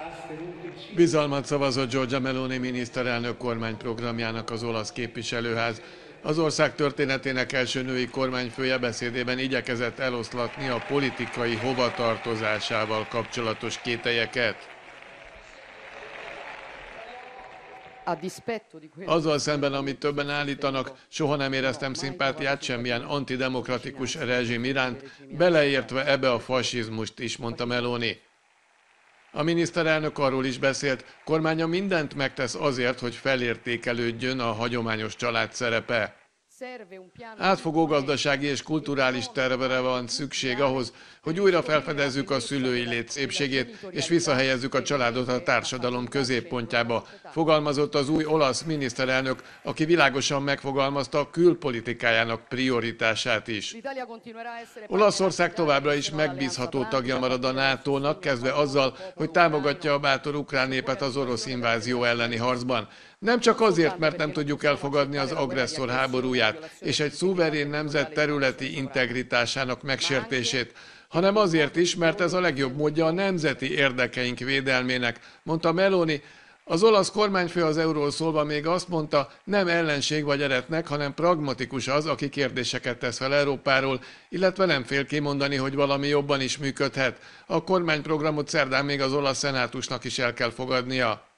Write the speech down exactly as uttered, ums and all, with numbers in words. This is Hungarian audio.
Bizalmat szavazott Giorgia Meloni miniszterelnök kormányprogramjának az olasz képviselőház. Az ország történetének első női kormányfője beszédében igyekezett eloszlatni a politikai hovatartozásával kapcsolatos kételyeket. Azzal szemben, amit többen állítanak, soha nem éreztem szimpátiát semmilyen antidemokratikus rezsim iránt, beleértve ebbe a fasizmust is, mondta Meloni. A miniszterelnök arról is beszélt, kormánya mindent megtesz azért, hogy felértékelődjön a hagyományos család szerepe. Átfogó gazdasági és kulturális tervre van szükség ahhoz, hogy újra felfedezzük a szülői lét szépségét, és visszahelyezzük a családot a társadalom középpontjába, fogalmazott az új olasz miniszterelnök, aki világosan megfogalmazta a külpolitikájának prioritását is. Olaszország továbbra is megbízható tagja marad a nátónak, kezdve azzal, hogy támogatja a bátor ukrán népet az orosz invázió elleni harcban. Nem csak azért, mert nem tudjuk elfogadni az agresszor háborúját és egy szuverén nemzet területi integritásának megsértését, hanem azért is, mert ez a legjobb módja a nemzeti érdekeink védelmének, mondta Meloni. Az olasz kormányfő az euróról szólva még azt mondta, nem ellenség vagy eretnek, hanem pragmatikus az, aki kérdéseket tesz fel Európáról, illetve nem fél kimondani, hogy valami jobban is működhet. A kormányprogramot szerdán még az olasz szenátusnak is el kell fogadnia.